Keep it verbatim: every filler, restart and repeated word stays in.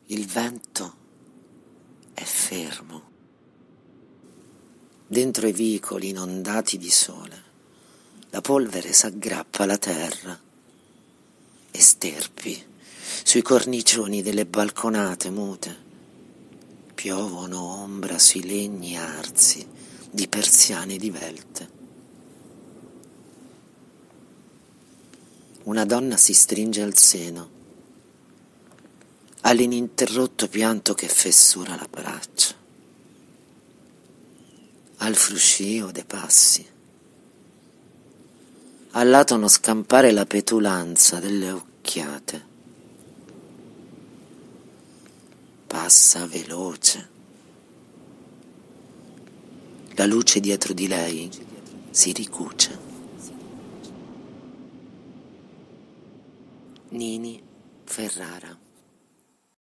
Il vento è fermo. Dentro i vicoli inondati di sole, la polvere s'aggrappa alla terra e sterpi sui cornicioni delle balconate mute. Piovono ombra sui legni arsi di persiane divelte. Una donna si stringe al seno, all'ininterrotto pianto che fessura la braccia, al fruscio dei passi, al lato non scampare la petulanza delle occhiate. Passa veloce. La luce dietro di lei si ricuce. Nini Ferrara.